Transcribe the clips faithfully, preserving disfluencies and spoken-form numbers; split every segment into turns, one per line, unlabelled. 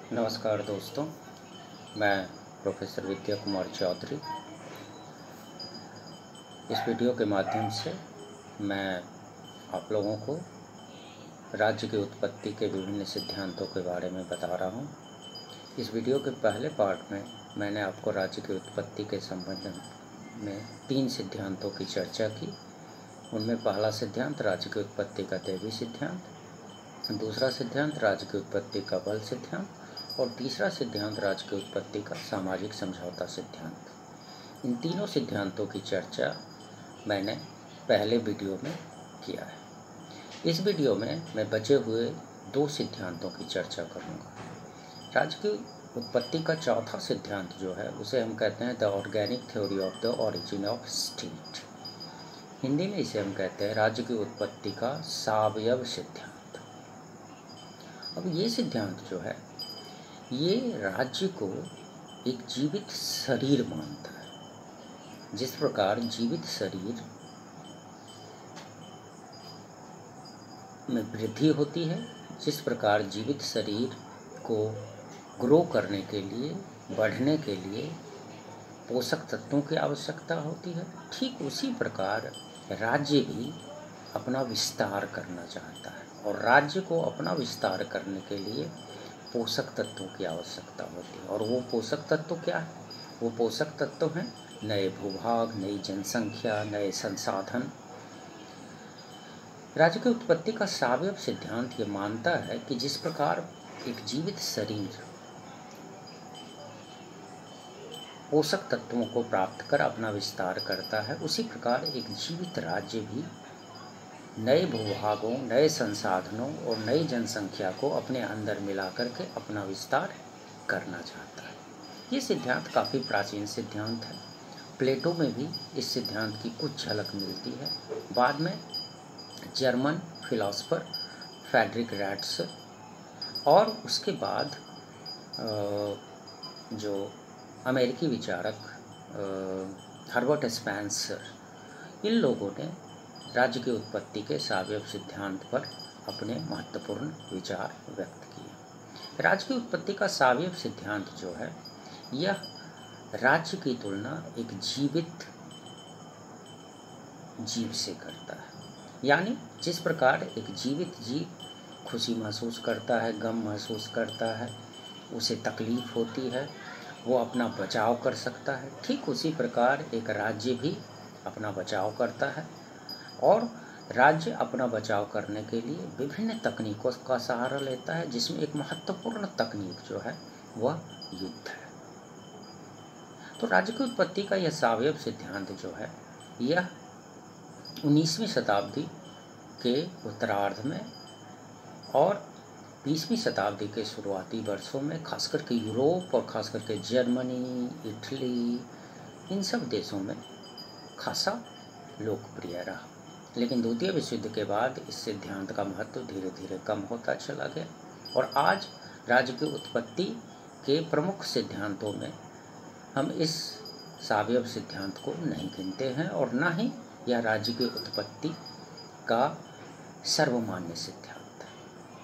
नमस्कार दोस्तों, मैं प्रोफेसर विद्या कुमार चौधरी। इस वीडियो के माध्यम से मैं आप लोगों को राज्य की उत्पत्ति के विभिन्न सिद्धांतों के बारे में बता रहा हूँ। इस वीडियो के पहले पार्ट में मैंने आपको राज्य की उत्पत्ति के संबंध में तीन सिद्धांतों की चर्चा की। उनमें पहला सिद्धांत राज्य की उत्पत्ति का दैवी सिद्धांत, दूसरा सिद्धांत राज्य की उत्पत्ति का बल सिद्धांत और तीसरा सिद्धांत राज्य की उत्पत्ति का सामाजिक समझौता सिद्धांत। इन तीनों सिद्धांतों की चर्चा मैंने पहले वीडियो में किया है। इस वीडियो में मैं बचे हुए दो सिद्धांतों की चर्चा करूंगा। राज्य की उत्पत्ति का चौथा सिद्धांत जो है उसे हम कहते हैं the organic theory of the origin of state. Hindi में इसे हम कहते हैं राज्य की उत्पत्ति का सावयव सिद्धांत। अब ये सिद्धांत जो है ये राज्य को एक जीवित शरीर मानता है। जिस प्रकार जीवित शरीर में वृद्धि होती है, जिस प्रकार जीवित शरीर को ग्रो करने के लिए, बढ़ने के लिए पोषक तत्वों की आवश्यकता होती है, ठीक उसी प्रकार राज्य भी अपना विस्तार करना चाहता है और राज्य को अपना विस्तार करने के लिए पोषक तत्वों की आवश्यकता होती है। और वो पोषक तत्व क्या है? वो पोषक तत्व हैं नए भूभाग, नई जनसंख्या, नए संसाधन। राज्य की उत्पत्ति का सावयव सिद्धांत ये मानता है कि जिस प्रकार एक जीवित शरीर पोषक तत्वों को प्राप्त कर अपना विस्तार करता है, उसी प्रकार एक जीवित राज्य भी नए भूभागों, नए संसाधनों और नई जनसंख्या को अपने अंदर मिला करके अपना विस्तार करना चाहता है। ये सिद्धांत काफ़ी प्राचीन सिद्धांत है। प्लेटो में भी इस सिद्धांत की कुछ झलक मिलती है। बाद में जर्मन फिलोसफर फ्रेडरिक रैट्स और उसके बाद जो अमेरिकी विचारक हर्बर्ट स्पेंसर, इन लोगों ने राज्य की उत्पत्ति के सावयव सिद्धांत पर अपने महत्वपूर्ण विचार व्यक्त किए। राज्य की उत्पत्ति का सावयव सिद्धांत जो है यह राज्य की तुलना एक जीवित जीव से करता है। यानी जिस प्रकार एक जीवित जीव खुशी महसूस करता है, गम महसूस करता है, उसे तकलीफ होती है, वो अपना बचाव कर सकता है, ठीक उसी प्रकार एक राज्य भी अपना बचाव करता है। और राज्य अपना बचाव करने के लिए विभिन्न तकनीकों का सहारा लेता है, जिसमें एक महत्वपूर्ण तकनीक जो है वह युद्ध है। तो राज्य की उत्पत्ति का यह सावयव सिद्धांत जो है यह उन्नीसवीं शताब्दी के उत्तरार्ध में और बीसवीं शताब्दी के शुरुआती वर्षों में खासकर के यूरोप और खासकर के जर्मनी, इटली, इन सब देशों में खासा लोकप्रिय रहा। लेकिन द्वितीय विश्व युद्ध के बाद इस सिद्धांत का महत्व धीरे धीरे कम होता चला गया और आज राज्य की उत्पत्ति के प्रमुख सिद्धांतों में हम इस सावयव सिद्धांत को नहीं गिनते हैं और न ही यह राज्य की उत्पत्ति का सर्वमान्य सिद्धांत है।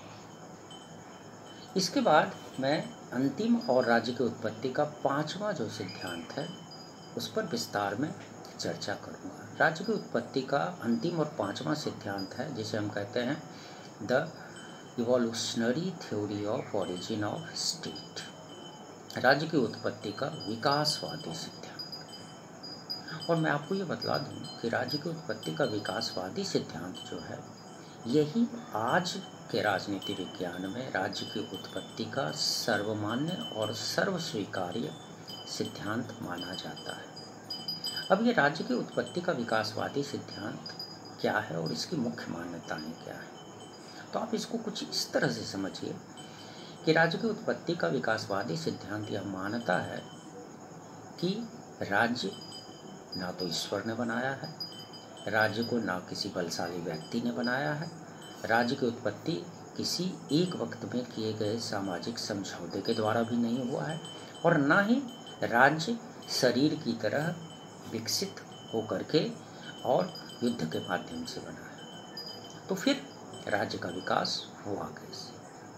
इसके बाद मैं अंतिम और राज्य की उत्पत्ति का पांचवा जो सिद्धांत है उस पर विस्तार में चर्चा करूंगा। राज्य की उत्पत्ति का अंतिम और पांचवा सिद्धांत है जिसे हम कहते हैं the evolutionary theory of origin of state. राज्य की उत्पत्ति का विकासवादी सिद्धांत। और मैं आपको ये बतला दूं कि राज्य की उत्पत्ति का विकासवादी सिद्धांत जो है यही आज के राजनीति विज्ञान में राज्य की उत्पत्ति का सर्वमान्य और सर्वस्वीकार्य सिद्धांत माना जाता है। अब ये राज्य की उत्पत्ति का विकासवादी सिद्धांत क्या है और इसकी मुख्य मान्यताएं क्या है, तो आप इसको कुछ इस तरह से समझिए कि राज्य की उत्पत्ति का विकासवादी सिद्धांत यह मानता है कि राज्य ना तो ईश्वर ने बनाया है, राज्य को ना किसी बलशाली व्यक्ति ने बनाया है, राज्य की उत्पत्ति किसी एक वक्त में किए गए सामाजिक समझौते के द्वारा भी नहीं हुआ है और ना ही राज्य शरीर की तरह विकसित होकर के और युद्ध के माध्यम से बना है। तो फिर राज्य का विकास हुआ कैसे?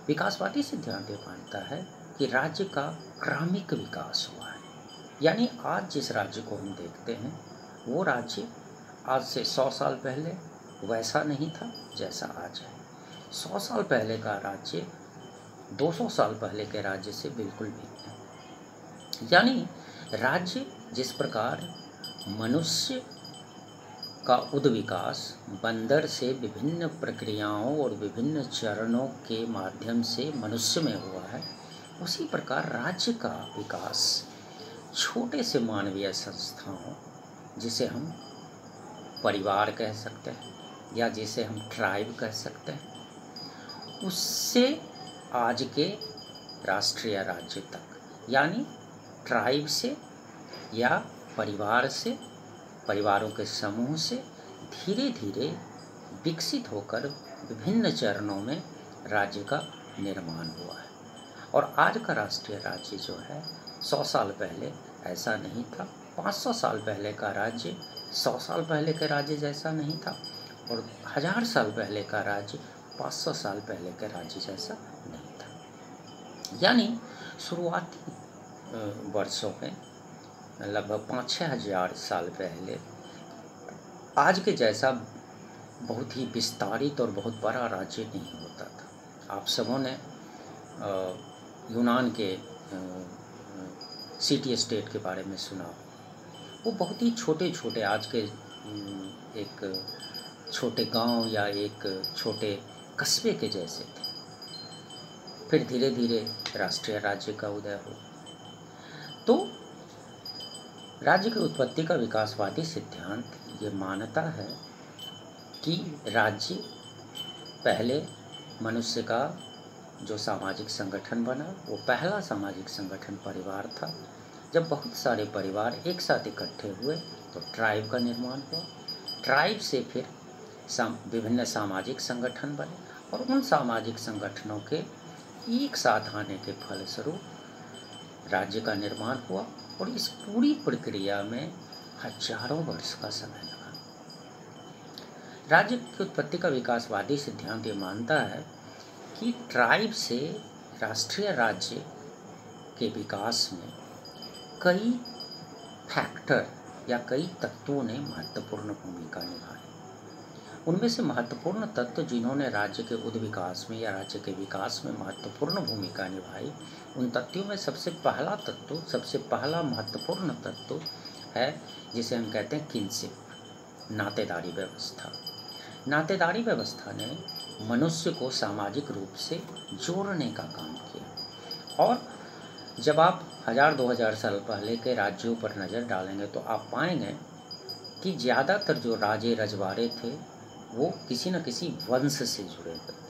विकासवादी सिद्धांत ये मानता है कि राज्य का क्रमिक विकास हुआ है। यानी आज जिस राज्य को हम देखते हैं वो राज्य आज से सौ साल पहले वैसा नहीं था जैसा आज है। सौ साल पहले का राज्य दो सौ साल पहले के राज्य से बिल्कुल भिन्न है। यानी राज्य जिस प्रकार मनुष्य का उद्विकास बंदर से विभिन्न प्रक्रियाओं और विभिन्न चरणों के माध्यम से मनुष्य में हुआ है, उसी प्रकार राज्य का विकास छोटे से मानवीय संस्थाओं, जिसे हम परिवार कह सकते हैं या जिसे हम ट्राइब कह सकते हैं, उससे आज के राष्ट्रीय राज्य तक, यानी ट्राइब से या परिवार से, परिवारों के समूह से धीरे धीरे विकसित होकर विभिन्न चरणों में राज्य का निर्माण हुआ है। और आज का राष्ट्रीय राज्य जो है सौ साल पहले ऐसा नहीं था, पाँच सौ साल पहले का राज्य सौ साल पहले के राज्य जैसा नहीं था, और हजार साल पहले का राज्य पाँच सौ साल पहले के राज्य जैसा नहीं था। यानी शुरुआती वर्षों में लगभग पाँच छः हजार साल पहले आज के जैसा बहुत ही विस्तारित और बहुत बड़ा राज्य नहीं होता था। आप सबों ने यूनान के सिटी स्टेट के बारे में सुना। वो बहुत ही छोटे छोटे, आज के एक छोटे गांव या एक छोटे कस्बे के जैसे थे। फिर धीरे धीरे राष्ट्रीय राज्य का उदय हुआ। तो राज्य की उत्पत्ति का विकासवादी सिद्धांत ये मानता है कि राज्य पहले मनुष्य का जो सामाजिक संगठन बना, वो पहला सामाजिक संगठन परिवार था। जब बहुत सारे परिवार एक साथ इकट्ठे हुए तो ट्राइब का निर्माण हुआ। ट्राइब से फिर साम विभिन्न सामाजिक संगठन बने, और उन सामाजिक संगठनों के एक साथ आने के फलस्वरूप राज्य का निर्माण हुआ। और इस पूरी प्रक्रिया में हजारों वर्ष का समय लगा। राज्य की उत्पत्ति का विकासवादी सिद्धांत ये मानता है कि ट्राइब से राष्ट्रीय राज्य के विकास में कई फैक्टर या कई तत्वों ने महत्वपूर्ण भूमिका निभाई। उनमें से महत्वपूर्ण तत्व जिन्होंने राज्य के उद्विकास में या राज्य के विकास में महत्वपूर्ण भूमिका निभाई, उन तत्वों में सबसे पहला तत्व, सबसे पहला महत्वपूर्ण तत्व है जिसे हम कहते हैं किनशिप, नातेदारी व्यवस्था। नातेदारी व्यवस्था ने मनुष्य को सामाजिक रूप से जोड़ने का काम किया। और जब आप हजार दो हजार साल पहले के राज्यों पर नज़र डालेंगे तो आप पाएंगे कि ज़्यादातर जो राजे रजवाड़े थे वो किसी न किसी वंश से जुड़े हुए थे,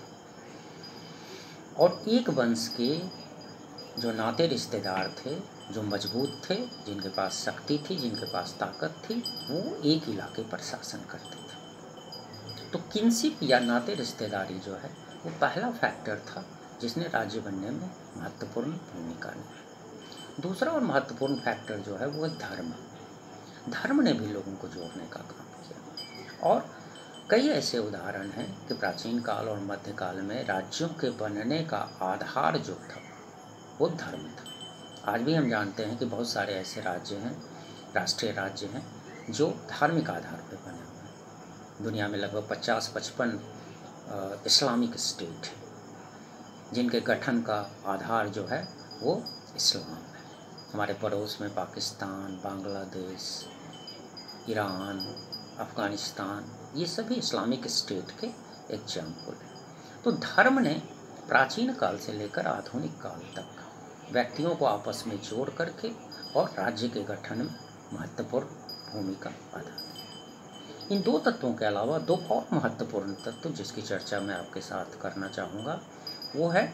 और एक वंश के जो नाते रिश्तेदार थे, जो मजबूत थे, जिनके पास शक्ति थी, जिनके पास ताकत थी, वो एक इलाके पर शासन करते थे। तो किनशिप या नाते रिश्तेदारी जो है वो पहला फैक्टर था जिसने राज्य बनने में महत्वपूर्ण भूमिका निभाई। दूसरा और महत्वपूर्ण फैक्टर जो है वो है धर्म। धर्म ने भी लोगों को जोड़ने का काम किया। और कई ऐसे उदाहरण हैं कि प्राचीन काल और मध्यकाल में राज्यों के बनने का आधार जो था वो धर्म था। आज भी हम जानते हैं कि बहुत सारे ऐसे राज्य हैं, राष्ट्रीय राज्य हैं, जो धार्मिक आधार पर बने हुए हैं। दुनिया में लगभग पचास पचपन इस्लामिक स्टेट हैं जिनके गठन का आधार जो है वो इस्लाम है। हमारे पड़ोस में पाकिस्तान, बांग्लादेश, ईरान, अफ़गानिस्तान, ये सभी इस्लामिक स्टेट के एग्जाम्पल हैं। तो धर्म ने प्राचीन काल से लेकर आधुनिक काल तक व्यक्तियों को आपस में जोड़ करके और राज्य के गठन में महत्वपूर्ण भूमिका अदा की। इन दो तत्वों के अलावा दो और महत्वपूर्ण तत्व जिसकी चर्चा मैं आपके साथ करना चाहूँगा वो है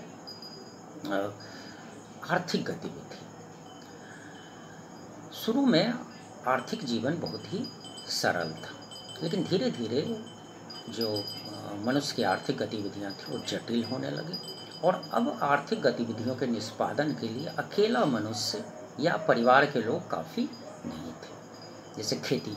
आर्थिक गतिविधि। शुरू में आर्थिक जीवन बहुत ही सरल था, लेकिन धीरे धीरे जो मनुष्य की आर्थिक गतिविधियां थी वो जटिल होने लगी, और अब आर्थिक गतिविधियों के निष्पादन के लिए अकेला मनुष्य या परिवार के लोग काफ़ी नहीं थे। जैसे खेती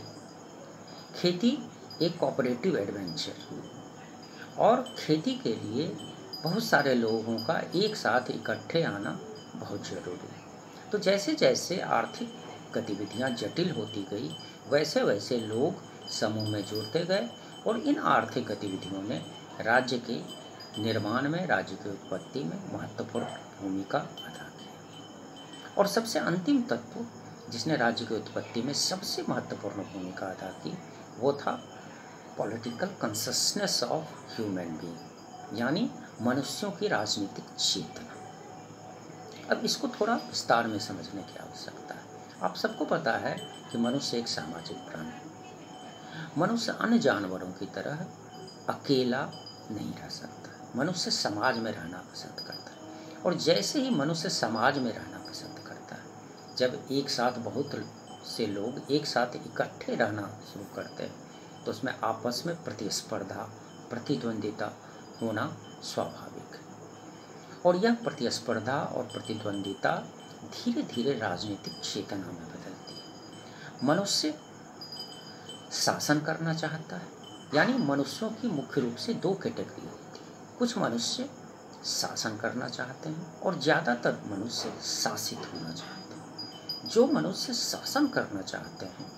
खेती एक कोऑपरेटिव एडवेंचर, और खेती के लिए बहुत सारे लोगों का एक साथ इकट्ठे आना बहुत ज़रूरी है। तो जैसे जैसे आर्थिक गतिविधियां जटिल होती गई, वैसे वैसे लोग समूह में जुड़ते गए और इन आर्थिक गतिविधियों ने राज्य के निर्माण में, राज्य की उत्पत्ति में महत्वपूर्ण भूमिका अदा की। और सबसे अंतिम तत्व जिसने राज्य की उत्पत्ति में सबसे महत्वपूर्ण भूमिका अदा की, वो था political consciousness of human being, यानी मनुष्यों की राजनीतिक चेतना। अब इसको थोड़ा विस्तार में समझने की आवश्यकता है। आप सबको पता है कि मनुष्य एक सामाजिक प्राणी है। मनुष्य अन्य जानवरों की तरह अकेला नहीं रह सकता। मनुष्य समाज में रहना पसंद करता है, और जैसे ही मनुष्य समाज में रहना पसंद करता है, जब एक साथ बहुत से लोग एक साथ इकट्ठे रहना शुरू करते हैं, तो उसमें आपस में प्रतिस्पर्धा, प्रतिद्वंदिता होना स्वाभाविक है। और यह प्रतिस्पर्धा और प्रतिद्वंदिता धीरे धीरे राजनीतिक चेतना में बदलती है। मनुष्य शासन करना चाहता है, यानी मनुष्यों की मुख्य रूप से दो कैटेगरी होती है। कुछ मनुष्य शासन करना चाहते हैं और ज़्यादातर मनुष्य शासित होना चाहते हैं। जो मनुष्य शासन करना चाहते हैं,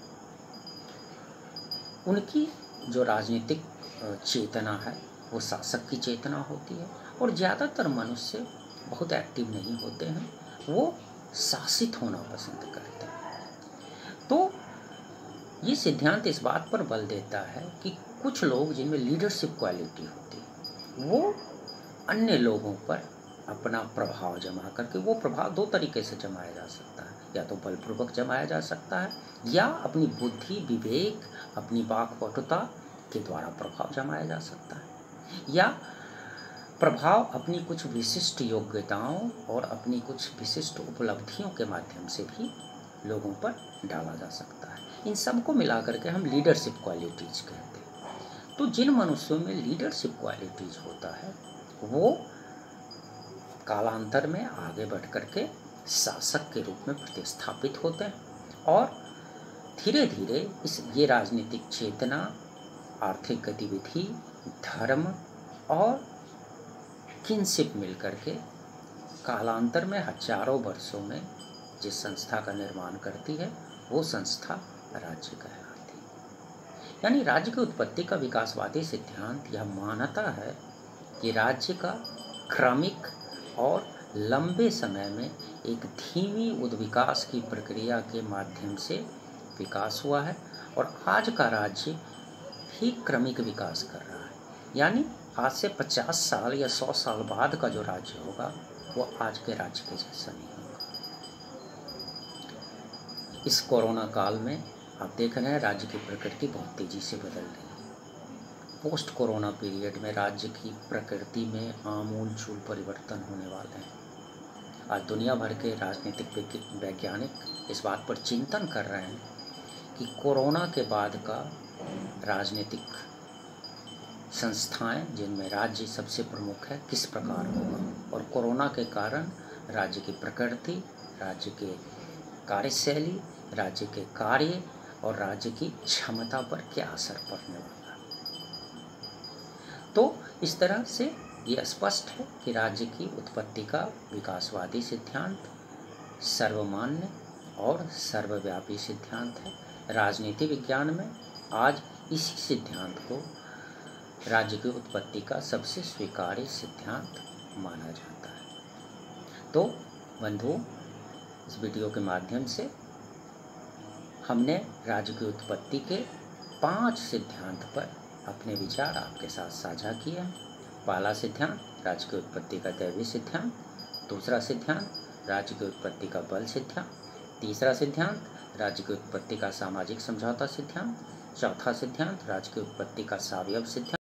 उनकी जो राजनीतिक चेतना है वो शासक की चेतना होती है, और ज़्यादातर मनुष्य बहुत एक्टिव नहीं होते हैं, वो शासित होना पसंद करते हैं। तो ये सिद्धांत इस बात पर बल देता है कि कुछ लोग जिनमें लीडरशिप क्वालिटी होती है, वो अन्य लोगों पर अपना प्रभाव जमा करके, वो प्रभाव दो तरीके से जमाया जा सकता है, या तो बलपूर्वक जमाया जा सकता है, या अपनी बुद्धि, विवेक, अपनी वाक्पटुता के द्वारा प्रभाव जमाया जा सकता है, या प्रभाव अपनी कुछ विशिष्ट योग्यताओं और अपनी कुछ विशिष्ट उपलब्धियों के माध्यम से भी लोगों पर डाला जा सकता है। इन सब को मिलाकर के हम लीडरशिप क्वालिटीज कहते हैं। तो जिन मनुष्यों में लीडरशिप क्वालिटीज होता है, वो कालांतर में आगे बढ़ करके शासक के रूप में प्रतिस्थापित होते हैं, और धीरे धीरे इस ये राजनीतिक चेतना, आर्थिक गतिविधि, धर्म और किनशिप मिलकर के कालांतर में हजारों वर्षों में जिस संस्था का निर्माण करती है, वो संस्था राज्य कहलाती है। यानी राज्य की उत्पत्ति का विकासवादी सिद्धांत यह मानता है कि राज्य का क्रमिक और लंबे समय में एक धीमी उद्विकास की प्रक्रिया के माध्यम से विकास हुआ है, और आज का राज्य भी क्रमिक विकास कर रहा है। यानी आज से पचास साल या सौ साल बाद का जो राज्य होगा, वो आज के राज्य के जैसा नहीं होगा। इस कोरोना काल में आप देख रहे हैं राज्य की प्रकृति बहुत तेजी से बदल रही है। पोस्ट कोरोना पीरियड में राज्य की प्रकृति में आमूल चूल परिवर्तन होने वाले हैं। आज दुनिया भर के राजनीतिक वैज्ञानिक इस बात पर चिंतन कर रहे हैं कि कोरोना के बाद का राजनीतिक संस्थाएं, जिनमें राज्य सबसे प्रमुख है, किस प्रकार होगा, और कोरोना के कारण राज्य की प्रकृति, राज्य के कार्यशैली, राज्य के कार्य और राज्य की क्षमता पर क्या असर पड़ने वाला है। तो इस तरह से ये स्पष्ट है कि राज्य की उत्पत्ति का विकासवादी सिद्धांत सर्वमान्य और सर्वव्यापी सिद्धांत है। राजनीति विज्ञान में आज इसी सिद्धांत को राज्य की उत्पत्ति का सबसे स्वीकार्य सिद्धांत माना जाता है। तो बंधुओं, इस वीडियो के माध्यम से हमने राज्य की उत्पत्ति के पांच सिद्धांत पर अपने विचार आपके साथ साझा किए हैं। पहला सिद्धांत राज्य की उत्पत्ति का दैवीय सिद्धांत, दूसरा सिद्धांत राज्य की उत्पत्ति का बल सिद्धांत, तीसरा सिद्धांत राज्य की उत्पत्ति का सामाजिक समझौता सिद्धांत, चौथा सिद्धांत राज्य की उत्पत्ति का सावयव सिद्धांत,